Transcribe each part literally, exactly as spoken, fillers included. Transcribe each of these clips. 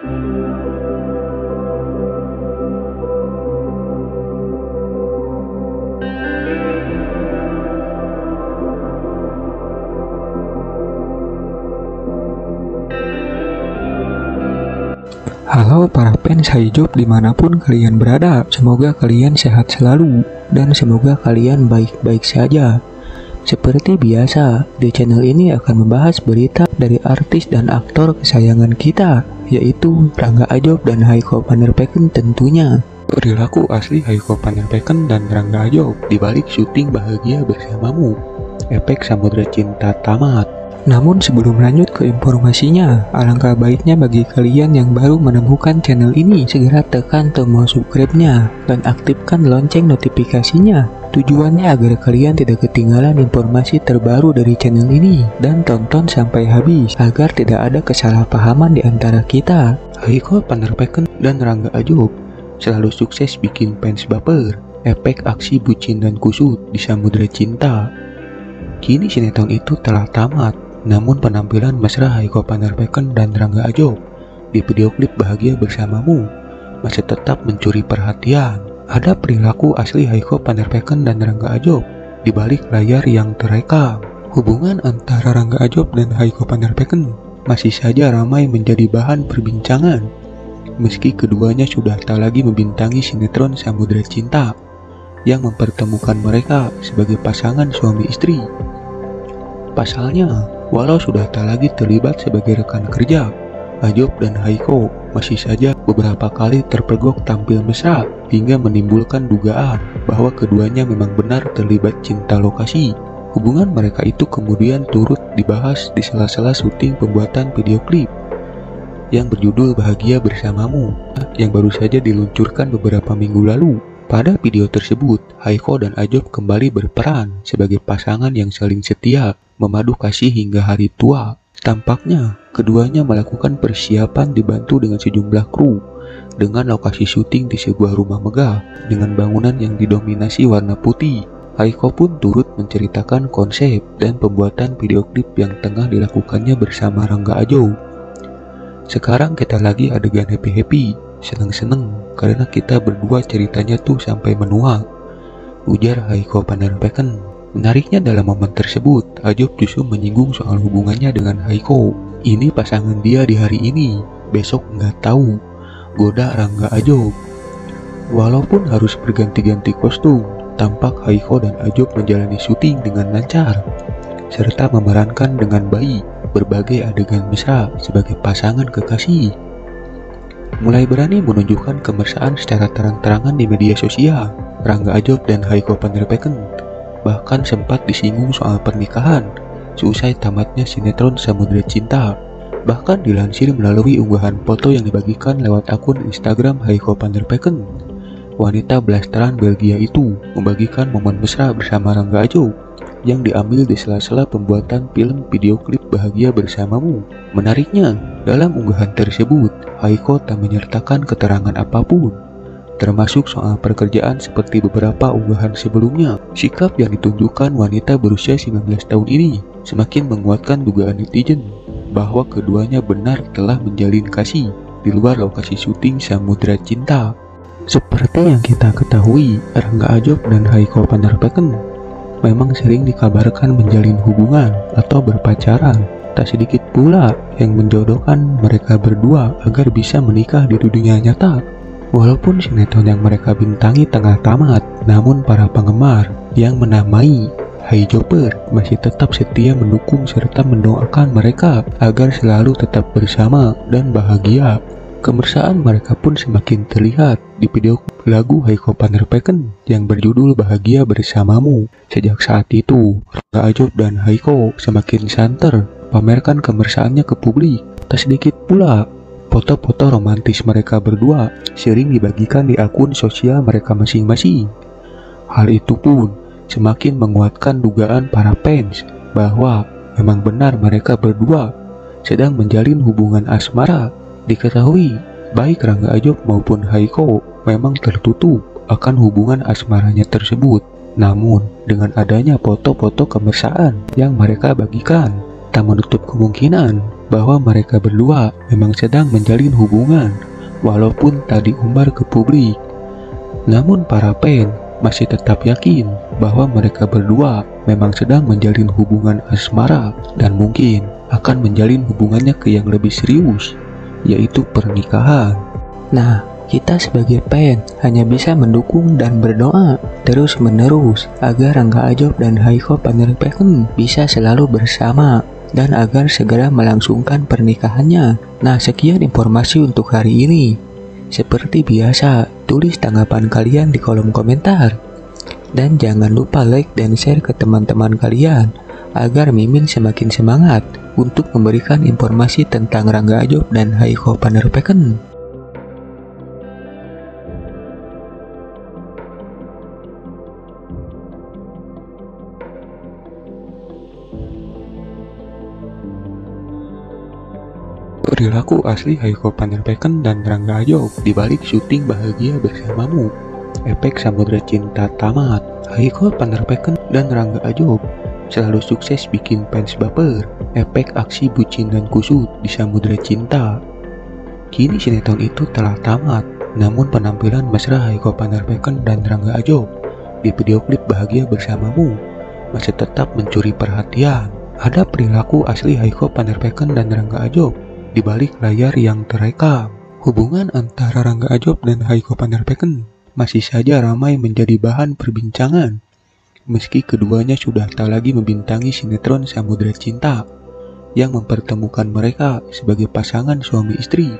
Halo para fans Hijab dimanapun kalian berada, semoga kalian sehat selalu dan semoga kalian baik-baik saja. Seperti biasa, di channel ini akan membahas berita dari artis dan aktor kesayangan kita, yaitu Rangga Ajob dan Haiko Panderpeken tentunya. Perilaku asli Haiko Panderpeken dan Rangga Ajob dibalik syuting Bahagia Bersamamu, efek Samudra Cinta tamat. Namun sebelum lanjut ke informasinya, alangkah baiknya bagi kalian yang baru menemukan channel ini, segera tekan tombol subscribe-nya dan aktifkan lonceng notifikasinya. Tujuannya agar kalian tidak ketinggalan informasi terbaru dari channel ini, dan tonton sampai habis agar tidak ada kesalahpahaman di antara kita. Haiko Panderpeken dan Rangga Ajob selalu sukses bikin fans baper, efek aksi bucin dan kusut di Samudra Cinta. Kini sinetron itu telah tamat. Namun penampilan mesra Haiko Panderpeken dan Rangga Ajob di video klip Bahagia Bersamamu masih tetap mencuri perhatian. Ada perilaku asli Haiko Panderpeken dan Rangga Ajob di balik layar yang terekam. Hubungan antara Rangga Ajob dan Haiko Panderpeken masih saja ramai menjadi bahan perbincangan, meski keduanya sudah tak lagi membintangi sinetron Samudra Cinta yang mempertemukan mereka sebagai pasangan suami istri. Pasalnya, walau sudah tak lagi terlibat sebagai rekan kerja, Ajob dan Haiko masih saja beberapa kali terpergok tampil mesra hingga menimbulkan dugaan bahwa keduanya memang benar terlibat cinta lokasi. Hubungan mereka itu kemudian turut dibahas di sela-sela syuting pembuatan video klip yang berjudul Bahagia Bersamamu yang baru saja diluncurkan beberapa minggu lalu. Pada video tersebut, Haiko dan Ajob kembali berperan sebagai pasangan yang saling setia, memadu kasih hingga hari tua. Tampaknya, keduanya melakukan persiapan dibantu dengan sejumlah kru, dengan lokasi syuting di sebuah rumah megah, dengan bangunan yang didominasi warna putih. Haiko pun turut menceritakan konsep dan pembuatan video klip yang tengah dilakukannya bersama Rangga Ajob. Sekarang kita lagi adegan happy-happy, seneng-seneng, karena kita berdua ceritanya tuh sampai menua, ujar Haiko Panderpeken. Menariknya dalam momen tersebut, Ajob justru menyinggung soal hubungannya dengan Haiko. Ini pasangan dia di hari ini, besok nggak tahu, goda Rangga Ajob. Walaupun harus berganti-ganti kostum, tampak Haiko dan Ajob menjalani syuting dengan lancar, serta memerankan dengan baik berbagai adegan mesra sebagai pasangan kekasih. Mulai berani menunjukkan kemesraan secara terang-terangan di media sosial, Rangga Ajob dan Haiko Panderpeken bahkan sempat disinggung soal pernikahan seusai tamatnya sinetron Samudra Cinta. Bahkan dilansir melalui unggahan foto yang dibagikan lewat akun Instagram Haiko Panderpeken, wanita blasteran Belgia itu membagikan momen mesra bersama Rangga Ajob yang diambil di sela-sela pembuatan film video klip Bahagia Bersamamu. Menariknya, dalam unggahan tersebut, Haiko tak menyertakan keterangan apapun, termasuk soal pekerjaan seperti beberapa unggahan sebelumnya. Sikap yang ditunjukkan wanita berusia sembilan belas tahun ini semakin menguatkan dugaan netizen bahwa keduanya benar telah menjalin kasih di luar lokasi syuting Samudra Cinta. Seperti yang kita ketahui, Rangga Ajob dan Haiko Panderpeken memang sering dikabarkan menjalin hubungan atau berpacaran. Tak sedikit pula yang menjodohkan mereka berdua agar bisa menikah di dunia nyata. Walaupun sinetron yang mereka bintangi tengah tamat, namun para penggemar yang menamai Hijopper masih tetap setia mendukung serta mendoakan mereka agar selalu tetap bersama dan bahagia. Kemesraan mereka pun semakin terlihat di video lagu Haiko Panderpeken yang berjudul Bahagia Bersamamu. Sejak saat itu, Rangga Ajob dan Haiko semakin santer pamerkan kemesraannya ke publik. Tak sedikit pula foto-foto romantis mereka berdua sering dibagikan di akun sosial mereka masing-masing. Hal itu pun semakin menguatkan dugaan para fans bahwa memang benar mereka berdua sedang menjalin hubungan asmara. Diketahui, baik Rangga Ajob maupun Haiko memang tertutup akan hubungan asmaranya tersebut. Namun, dengan adanya foto-foto kemesraan yang mereka bagikan, tak menutup kemungkinan bahwa mereka berdua memang sedang menjalin hubungan walaupun tak diumbar ke publik. Namun para fans masih tetap yakin bahwa mereka berdua memang sedang menjalin hubungan asmara dan mungkin akan menjalin hubungannya ke yang lebih serius, yaitu pernikahan. Nah, kita sebagai fans hanya bisa mendukung dan berdoa terus-menerus agar Rangga Ajob dan Haiko Panderpeken bisa selalu bersama dan agar segera melangsungkan pernikahannya. Nah, sekian informasi untuk hari ini. Seperti biasa, tulis tanggapan kalian di kolom komentar. Dan jangan lupa like dan share ke teman-teman kalian agar Mimin semakin semangat untuk memberikan informasi tentang Rangga Ajob dan Haiko Panderpeken. Perilaku asli Haiko Panderpeken dan Rangga Ajob dibalik syuting Bahagia Bersamamu. Efek Samudra Cinta tamat. Haiko Panderpeken dan Rangga Ajob selalu sukses bikin fans baper. Efek aksi bucin dan kusut di Samudra Cinta. Kini sinetron itu telah tamat, namun penampilan mesra Haiko Panderpeken dan Rangga Ajob di video klip Bahagia Bersamamu masih tetap mencuri perhatian. Ada perilaku asli Haiko Panderpeken dan Rangga Ajob di balik layar yang terekam. Hubungan antara Rangga Ajob dan Haiko Panderpeken masih saja ramai menjadi bahan perbincangan, meski keduanya sudah tak lagi membintangi sinetron Samudra Cinta yang mempertemukan mereka sebagai pasangan suami istri.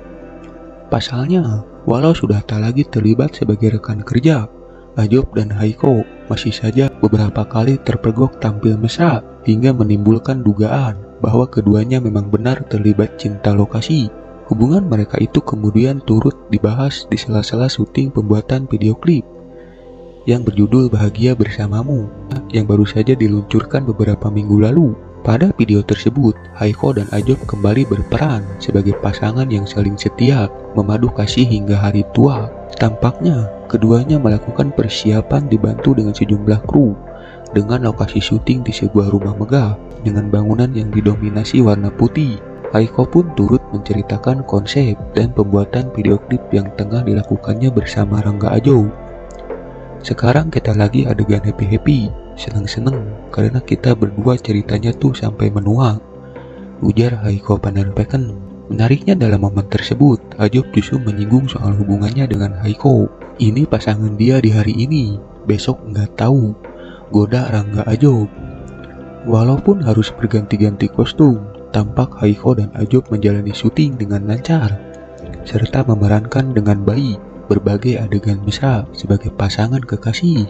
Pasalnya, walau sudah tak lagi terlibat sebagai rekan kerja, Ajob dan Haiko masih saja beberapa kali terpergok tampil mesra hingga menimbulkan dugaan bahwa keduanya memang benar terlibat cinta lokasi. Hubungan mereka itu kemudian turut dibahas di sela-sela syuting pembuatan video klip yang berjudul Bahagia Bersamamu yang baru saja diluncurkan beberapa minggu lalu. Pada video tersebut, Haiko dan Ajob kembali berperan sebagai pasangan yang saling setia, memadu kasih hingga hari tua. Tampaknya, keduanya melakukan persiapan dibantu dengan sejumlah kru dengan lokasi syuting di sebuah rumah megah dengan bangunan yang didominasi warna putih. Haiko pun turut menceritakan konsep dan pembuatan video klip yang tengah dilakukannya bersama Rangga Ajob. Sekarang kita lagi adegan happy-happy, seneng-seneng karena kita berdua ceritanya tuh sampai menua, ujar Haiko Panderpeken. Menariknya dalam momen tersebut, Ajob justru menyinggung soal hubungannya dengan Haiko. Ini pasangan dia di hari ini, besok nggak tahu, goda Rangga Ajob. Walaupun harus berganti-ganti kostum, tampak Haiko dan Ajob menjalani syuting dengan lancar, serta memerankan dengan baik berbagai adegan mesra sebagai pasangan kekasih.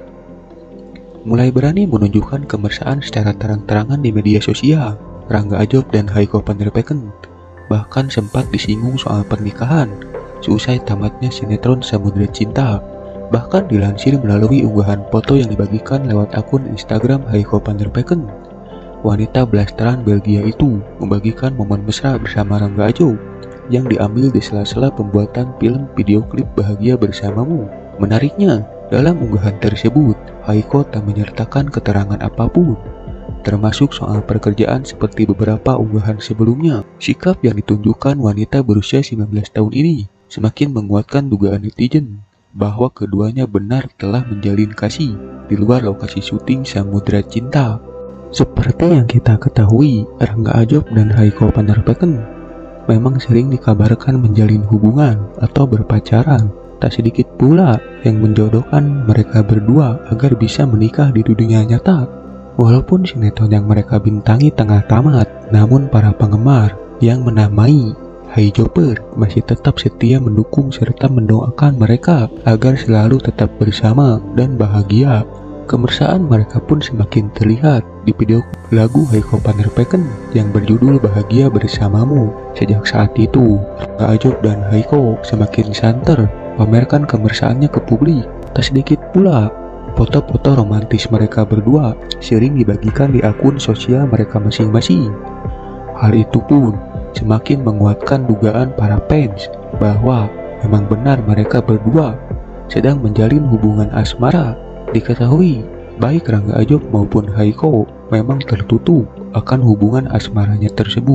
Mulai berani menunjukkan kemesraan secara terang-terangan di media sosial, Rangga Ajob dan Haiko Panderpeken bahkan sempat disinggung soal pernikahan seusai tamatnya sinetron Samudra Cinta. Bahkan dilansir melalui unggahan foto yang dibagikan lewat akun Instagram Haiko Panderpeken, wanita blasteran Belgia itu membagikan momen mesra bersama Rangga Ajob yang diambil di sela-sela pembuatan film video klip Bahagia Bersamamu. Menariknya, dalam unggahan tersebut, Haiko tak menyertakan keterangan apapun, termasuk soal pekerjaan seperti beberapa unggahan sebelumnya. Sikap yang ditunjukkan wanita berusia sembilan belas tahun ini semakin menguatkan dugaan netizen bahwa keduanya benar telah menjalin kasih di luar lokasi syuting Samudra Cinta. Seperti yang kita ketahui, Rangga Ajob dan Haiko Panderpeken memang sering dikabarkan menjalin hubungan atau berpacaran. Tak sedikit pula yang menjodohkan mereka berdua agar bisa menikah di dunia nyata. Walaupun sinetron yang mereka bintangi tengah tamat, namun para penggemar yang menamai Haijoper masih tetap setia mendukung serta mendoakan mereka agar selalu tetap bersama dan bahagia. Kemesraan mereka pun semakin terlihat di video lagu Haiko Panderpeken yang berjudul Bahagia Bersamamu. Sejak saat itu, Rangga Ajob dan Haiko semakin santer pamerkan kemesraannya ke publik. Tak sedikit pula foto-foto romantis mereka berdua sering dibagikan di akun sosial mereka masing-masing. Hal itu pun semakin menguatkan dugaan para fans bahwa memang benar mereka berdua sedang menjalin hubungan asmara. Diketahui, baik Rangga Ajob maupun Haiko memang tertutup akan hubungan asmaranya tersebut.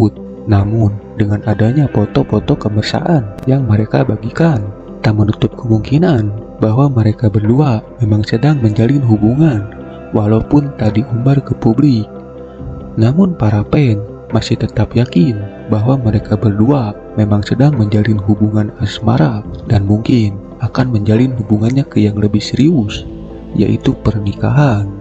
Namun, dengan adanya foto-foto kemesraan yang mereka bagikan, tak menutup kemungkinan bahwa mereka berdua memang sedang menjalin hubungan, walaupun tak diumbar ke publik. Namun para fans masih tetap yakin bahwa mereka berdua memang sedang menjalin hubungan asmara dan mungkin akan menjalin hubungannya ke yang lebih serius, yaitu pernikahan.